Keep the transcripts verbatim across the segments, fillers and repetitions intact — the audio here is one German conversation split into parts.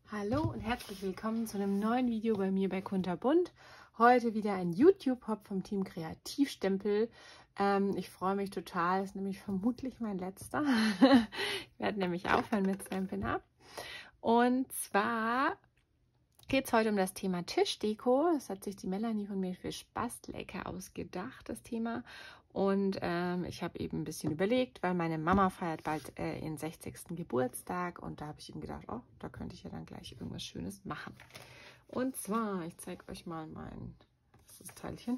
Hallo und herzlich willkommen zu einem neuen Video bei mir bei Kunterbunt. Heute wieder ein YouTube-Hop vom Team Kreativstempel. Ähm, ich freue mich total, das ist nämlich vermutlich mein letzter. Ich werde nämlich aufhören mit Stampin' Up. Und zwar geht es heute um das Thema Tischdeko. Das hat sich die Melanie von mir für Spastelecke ausgedacht, das Thema. Und ähm, ich habe eben ein bisschen überlegt, weil meine Mama feiert bald äh, ihren sechzigsten Geburtstag. Und da habe ich eben gedacht, oh, da könnte ich ja dann gleich irgendwas Schönes machen. Und zwar, ich zeige euch mal mein das Teilchen.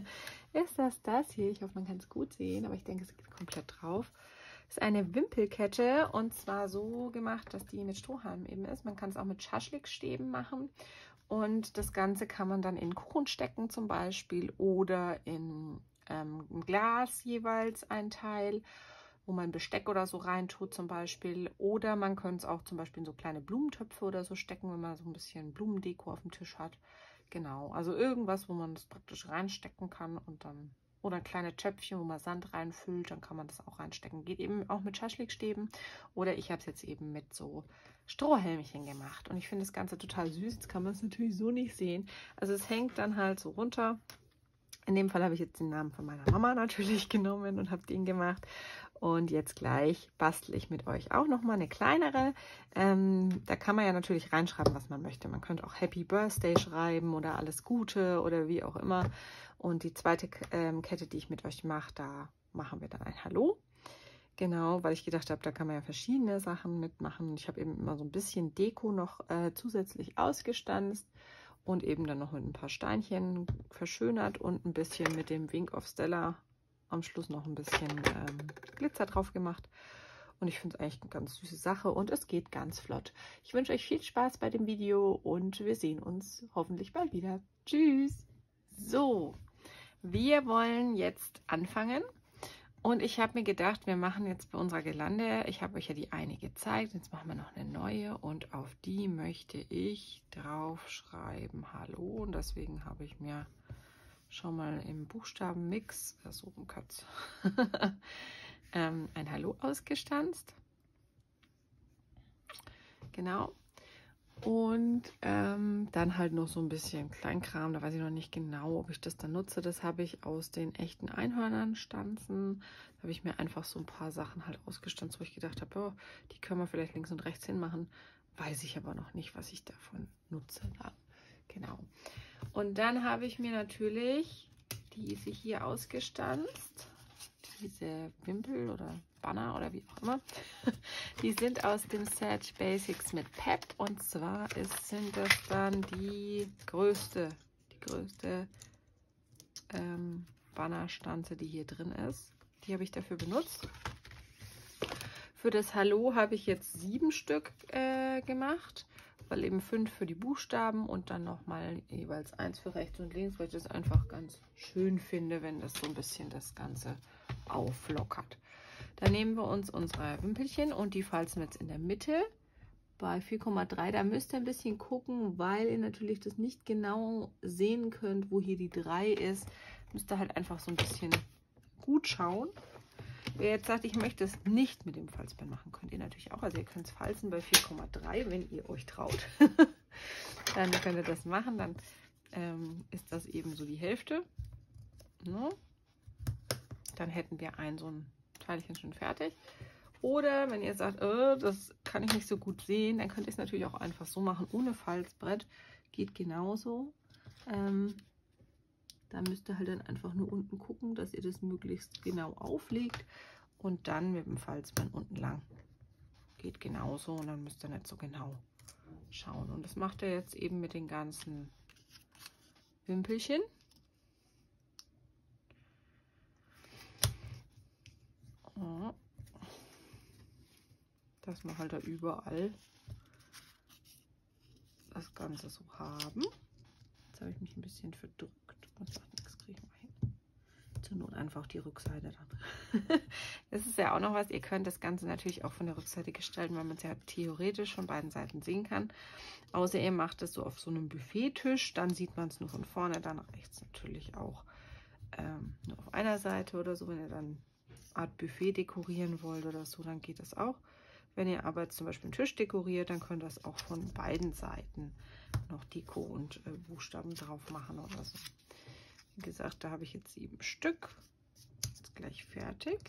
Ist das das hier? Ich hoffe, man kann es gut sehen, aber ich denke, es geht komplett drauf. Das ist eine Wimpelkette und zwar so gemacht, dass die mit Strohhalm eben ist. Man kann es auch mit Schaschlikstäben machen und das Ganze kann man dann in Kuchen stecken zum Beispiel oder in ähm, ein Glas jeweils ein Teil, wo man Besteck oder so reintut zum Beispiel. Oder man könnte es auch zum Beispiel in so kleine Blumentöpfe oder so stecken, wenn man so ein bisschen Blumendeko auf dem Tisch hat. Genau, also irgendwas, wo man das praktisch reinstecken kann und dann, oder kleine Töpfchen, wo man Sand reinfüllt, dann kann man das auch reinstecken. Geht eben auch mit Schaschlikstäben oder ich habe es jetzt eben mit so Strohhelmchen gemacht und ich finde das Ganze total süß. Jetzt kann man es natürlich so nicht sehen. Also es hängt dann halt so runter. In dem Fall habe ich jetzt den Namen von meiner Mama natürlich genommen und habe den gemacht. Und jetzt gleich bastle ich mit euch auch nochmal eine kleinere. Ähm, da kann man ja natürlich reinschreiben, was man möchte. Man könnte auch Happy Birthday schreiben oder alles Gute oder wie auch immer. Und die zweite ähm, Kette, die ich mit euch mache, da machen wir dann ein Hallo. Genau, weil ich gedacht habe, da kann man ja verschiedene Sachen mitmachen. Ich habe eben immer so ein bisschen Deko noch äh, zusätzlich ausgestanzt. Und eben dann noch mit ein paar Steinchen verschönert und ein bisschen mit dem Wink of Stella am Schluss noch ein bisschen ähm, Glitzer drauf gemacht. Und ich finde es eigentlich eine ganz süße Sache und es geht ganz flott. Ich wünsche euch viel Spaß bei dem Video und wir sehen uns hoffentlich bald wieder. Tschüss! So, wir wollen jetzt anfangen. Und ich habe mir gedacht, wir machen jetzt bei unserer Girlande, ich habe euch ja die eine gezeigt, jetzt machen wir noch eine neue und auf die möchte ich drauf schreiben Hallo und deswegen habe ich mir schon mal im Buchstabenmix, so rum Katz, ähm, ein Hallo ausgestanzt. Genau. Und ähm, dann halt noch so ein bisschen Kleinkram, da weiß ich noch nicht genau, ob ich das dann nutze. Das habe ich aus den echten Einhörnern stanzen. Da habe ich mir einfach so ein paar Sachen halt ausgestanzt, wo ich gedacht habe, oh, die können wir vielleicht links und rechts hin machen. Weiß ich aber noch nicht, was ich davon nutze. Ja, genau. Und dann habe ich mir natürlich diese hier ausgestanzt. Diese Wimpel oder Banner oder wie auch immer. Die sind aus dem Set Basics mit Pep und zwar ist, sind das dann die größte, die größte ähm, Bannerstanze, die hier drin ist. Die habe ich dafür benutzt. Für das Hallo habe ich jetzt sieben Stück äh, gemacht, weil eben fünf für die Buchstaben und dann nochmal jeweils eins für rechts und links, weil ich das einfach ganz schön finde, wenn das so ein bisschen das Ganze auflockert. Dann nehmen wir uns unsere Wimpelchen und die falzen wir jetzt in der Mitte bei vier Komma drei. Da müsst ihr ein bisschen gucken, weil ihr natürlich das nicht genau sehen könnt, wo hier die drei ist. Müsst ihr halt einfach so ein bisschen gut schauen. Wer jetzt sagt, ich möchte es nicht mit dem Falzbein machen, könnt ihr natürlich auch. Also ihr könnt es falzen bei vier Komma drei, wenn ihr euch traut. Dann könnt ihr das machen. Dann ähm, ist das eben so die Hälfte. No. Dann hätten wir ein so ein Teilchen schon fertig. Oder wenn ihr sagt, oh, das kann ich nicht so gut sehen, dann könnt ihr es natürlich auch einfach so machen, ohne Falzbrett. Geht genauso. Ähm, da müsst ihr halt dann einfach nur unten gucken, dass ihr das möglichst genau auflegt. Und dann mit dem Falzbein unten lang. Geht genauso und dann müsst ihr nicht so genau schauen. Und das macht ihr jetzt eben mit den ganzen Wimpelchen. Dass wir halt da überall das Ganze so haben. Jetzt habe ich mich ein bisschen verdrückt. Das macht nichts, kriegen wir hin. Zur Not einfach die Rückseite dann. Das ist ja auch noch was. Ihr könnt das Ganze natürlich auch von der Rückseite gestalten, weil man es ja theoretisch von beiden Seiten sehen kann. Außer ihr macht es so auf so einem Buffettisch, dann sieht man es nur von vorne, dann rechts natürlich auch ähm, nur auf einer Seite oder so. Wenn ihr dann Art Buffet dekorieren wollt oder so, dann geht das auch. Wenn ihr aber jetzt zum Beispiel einen Tisch dekoriert, dann könnt ihr das auch von beiden Seiten noch Deko und äh, Buchstaben drauf machen oder so. Wie gesagt, da habe ich jetzt sieben Stück. Jetzt gleich fertig.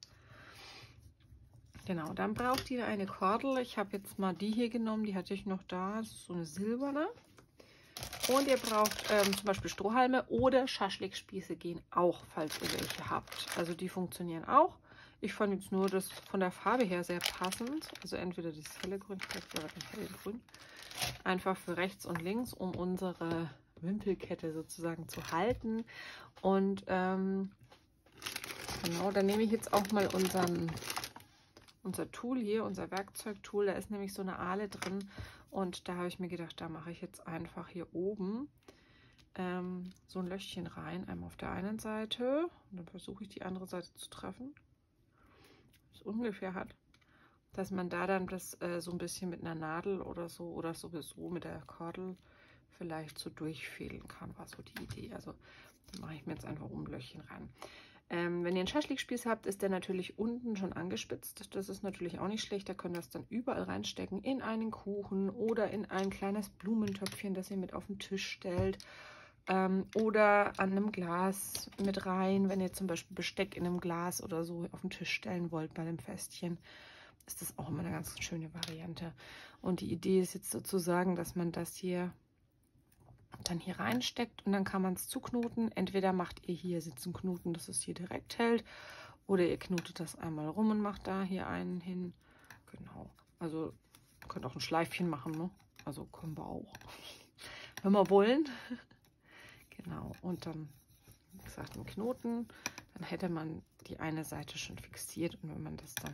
Genau, dann braucht ihr eine Kordel. Ich habe jetzt mal die hier genommen, die hatte ich noch da. Das ist so eine silberne. Und ihr braucht ähm, zum Beispiel Strohhalme oder Schaschlikspieße gehen auch, falls ihr welche habt. Also die funktionieren auch. Ich fand jetzt nur das von der Farbe her sehr passend. Also entweder das helle Grün oder das helle Grün. Einfach für rechts und links, um unsere Wimpelkette sozusagen zu halten. Und ähm, genau, dann nehme ich jetzt auch mal unseren, unser Tool hier, unser Werkzeugtool. Da ist nämlich so eine Ahle drin. Und da habe ich mir gedacht, da mache ich jetzt einfach hier oben ähm, so ein Löchchen rein. Einmal auf der einen Seite. Und dann versuche ich die andere Seite zu treffen. Das ungefähr hat. Dass man da dann das äh, so ein bisschen mit einer Nadel oder so oder sowieso mit der Kordel vielleicht so durchfädeln kann, war so die Idee. Also da mache ich mir jetzt einfach um ein Löchchen rein. Ähm, wenn ihr einen Schaschlikspieß habt, ist der natürlich unten schon angespitzt. Das ist natürlich auch nicht schlecht. Da könnt ihr das dann überall reinstecken, in einen Kuchen oder in ein kleines Blumentöpfchen, das ihr mit auf den Tisch stellt. Ähm, oder an einem Glas mit rein, wenn ihr zum Beispiel Besteck in einem Glas oder so auf den Tisch stellen wollt bei einem Festchen. Ist das auch immer eine ganz schöne Variante. Und die Idee ist jetzt sozusagen, dass man das hier dann hier reinsteckt und dann kann man es zuknoten. Entweder macht ihr hier sitzen Knoten, dass es hier direkt hält, oder ihr knotet das einmal rum und macht da hier einen hin. Genau. Also ihr könnt auch ein Schleifchen machen, ne? Also können wir auch, wenn wir wollen. Genau. Und dann, wie gesagt, einen Knoten. Dann hätte man die eine Seite schon fixiert und wenn man das dann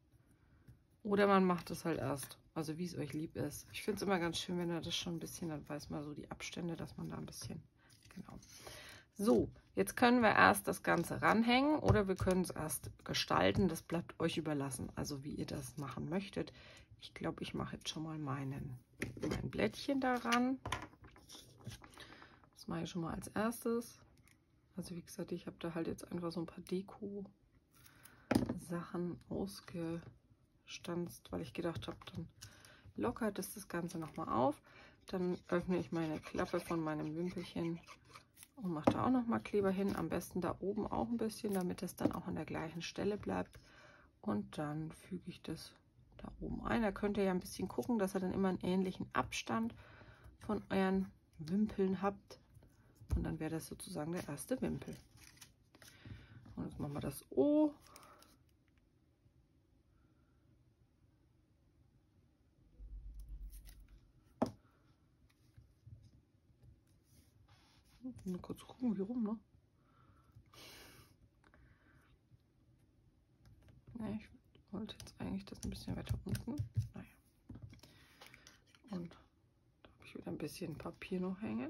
oder man macht es halt erst, also wie es euch lieb ist. Ich finde es immer ganz schön, wenn er das schon ein bisschen, dann weiß man so die Abstände, dass man da ein bisschen, genau. So, jetzt können wir erst das Ganze ranhängen oder wir können es erst gestalten. Das bleibt euch überlassen, also wie ihr das machen möchtet. Ich glaube, ich mache jetzt schon mal meinen, mein Blättchen daran. Das mache ich schon mal als erstes. Also wie gesagt, ich habe da halt jetzt einfach so ein paar Deko-Sachen ausge stanzt, weil ich gedacht habe, dann lockert es das Ganze nochmal auf. Dann öffne ich meine Klappe von meinem Wimpelchen und mache da auch nochmal Kleber hin. Am besten da oben auch ein bisschen, damit es dann auch an der gleichen Stelle bleibt. Und dann füge ich das da oben ein. Da könnt ihr ja ein bisschen gucken, dass ihr dann immer einen ähnlichen Abstand von euren Wimpeln habt. Und dann wäre das sozusagen der erste Wimpel. Und jetzt machen wir das O. Nur kurz gucken, wie rum, ne? Ja, ich wollte jetzt eigentlich das ein bisschen weiter unten. Naja. Und da habe ich wieder ein bisschen Papier noch hängen.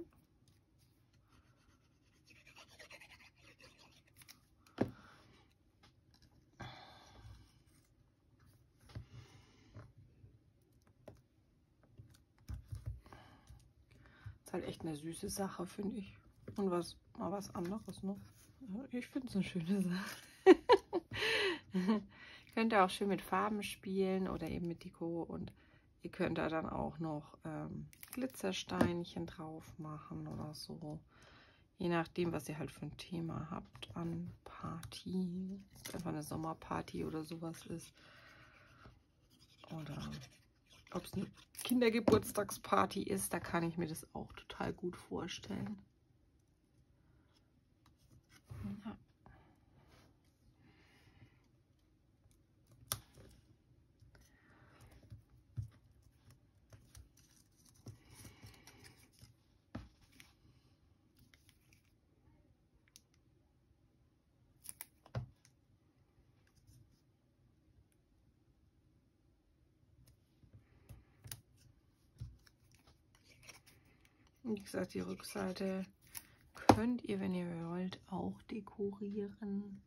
Ist halt echt eine süße Sache, finde ich. Und was mal was anderes, ne? Ich finde es eine schöne Sache. Könnt ihr auch schön mit Farben spielen oder eben mit Deko und ihr könnt da dann auch noch ähm, Glitzersteinchen drauf machen oder so. Je nachdem, was ihr halt für ein Thema habt an Party. Ob es einfach eine Sommerparty oder sowas ist. Oder ob es eine Kindergeburtstagsparty ist, da kann ich mir das auch total gut vorstellen. Ja. Wie gesagt, die Rückseite könnt ihr, wenn ihr wollt, auch dekorieren.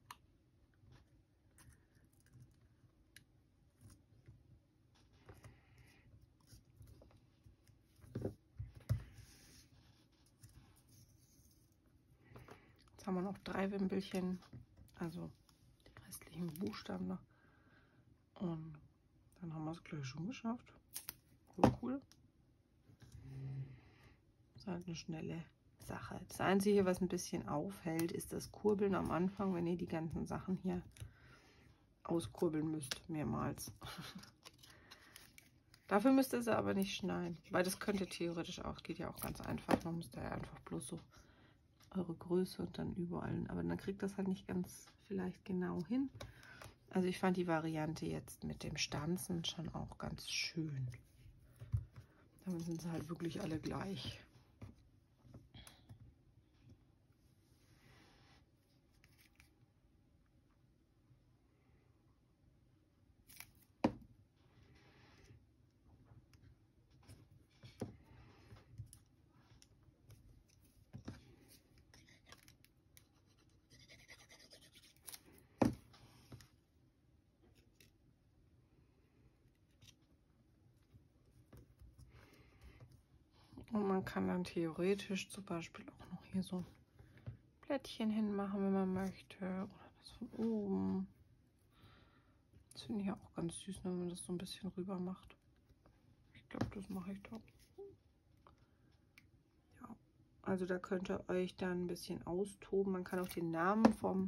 Jetzt haben wir noch drei Wimpelchen, also die restlichen Buchstaben noch. Und Dann haben wir es gleich schon geschafft. Cool, cool. Das ist halt eine schnelle Sache. Das Einzige, was ein bisschen aufhält, ist das Kurbeln am Anfang, wenn ihr die ganzen Sachen hier auskurbeln müsst, mehrmals. Dafür müsst ihr sie aber nicht schneiden, weil das könnte theoretisch auch, geht ja auch ganz einfach. Man müsste ja einfach bloß so eure Größe und dann überall, aber dann kriegt das halt nicht ganz vielleicht genau hin. Also ich fand die Variante jetzt mit dem Stanzen schon auch ganz schön. Damit sind sie halt wirklich alle gleich. Und man kann dann theoretisch zum Beispiel auch noch hier so ein Blättchen hinmachen, wenn man möchte. Oder das von oben. Das finde ich auch ganz süß, wenn man das so ein bisschen rüber macht. Ich glaube, das mache ich doch. Ja, also da könnt ihr euch dann ein bisschen austoben. Man kann auch den Namen vom,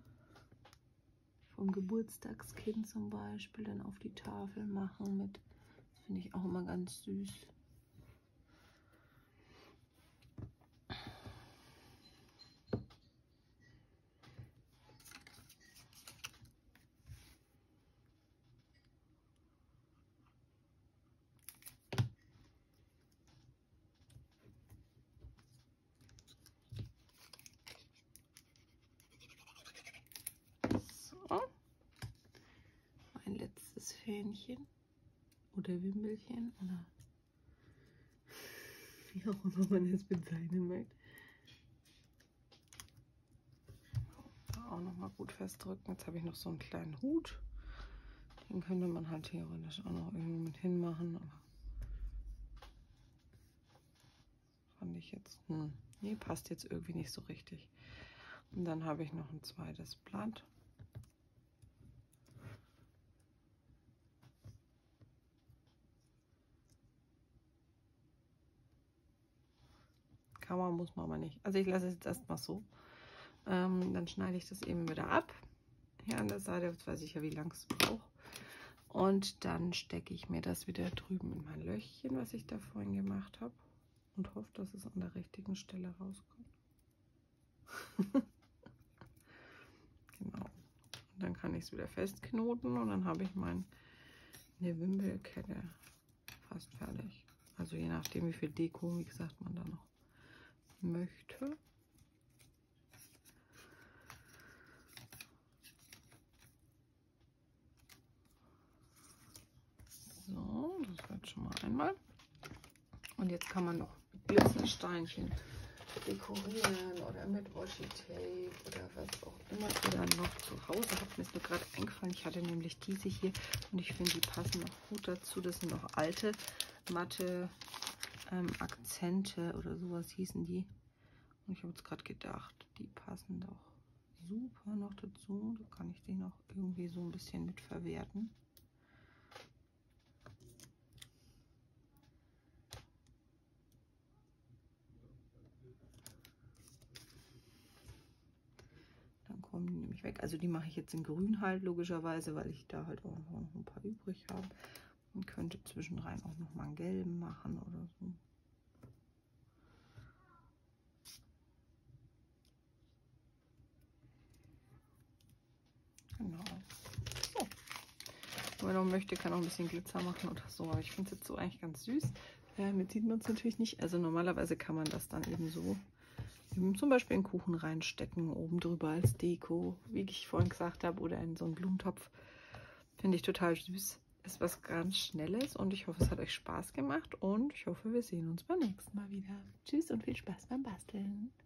vom Geburtstagskind zum Beispiel dann auf die Tafel machen mit. Das finde ich auch immer ganz süß. Mein letztes Fähnchen oder Wimpelchen oder wie auch immer man es bezeichnen möchte. Da auch noch mal gut festdrücken. Jetzt habe ich noch so einen kleinen Hut. Den könnte man halt theoretisch auch noch irgendwie mit hinmachen. Aber fand ich jetzt, hm, nee, passt jetzt irgendwie nicht so richtig. Und dann habe ich noch ein zweites Blatt. Kann man, muss man aber nicht. Also ich lasse es jetzt erstmal so. Ähm, dann schneide ich das eben wieder ab. Hier an der Seite, jetzt weiß ich ja, wie lang es braucht. Und dann stecke ich mir das wieder drüben in mein Löchchen, was ich da vorhin gemacht habe. Und hoffe, dass es an der richtigen Stelle rauskommt. Genau. Und dann kann ich es wieder festknoten und dann habe ich meine Wimpelkette fast fertig. Also je nachdem, wie viel Deko, wie gesagt, man da noch möchte. So, das wird schon mal einmal. Und jetzt kann man noch mit Glitzersteinchen dekorieren oder mit Washi-Tape oder was auch immer ihr dann noch zu Hause habt. Mir ist nur gerade eingefallen, ich hatte nämlich diese hier und ich finde, die passen noch gut dazu. Das sind noch alte, matte ähm, Akzente oder sowas hießen die. Und ich habe jetzt gerade gedacht, die passen doch super noch dazu. Da kann ich die noch irgendwie so ein bisschen mit verwerten. Kommen die nämlich weg. Also die mache ich jetzt in grün halt, logischerweise, weil ich da halt auch noch ein paar übrig habe. Und könnte zwischenrein auch noch mal einen gelben machen oder so. Genau. So. Wenn man noch möchte, kann auch ein bisschen Glitzer machen oder so. Aber ich finde es jetzt so eigentlich ganz süß. Äh, mit sieht man es natürlich nicht. Also normalerweise kann man das dann eben so zum Beispiel in Kuchen reinstecken, oben drüber als Deko, wie ich vorhin gesagt habe, oder in so einen Blumentopf. Finde ich total süß. Ist was ganz Schnelles und ich hoffe, es hat euch Spaß gemacht und ich hoffe, wir sehen uns beim nächsten Mal wieder. Tschüss und viel Spaß beim Basteln.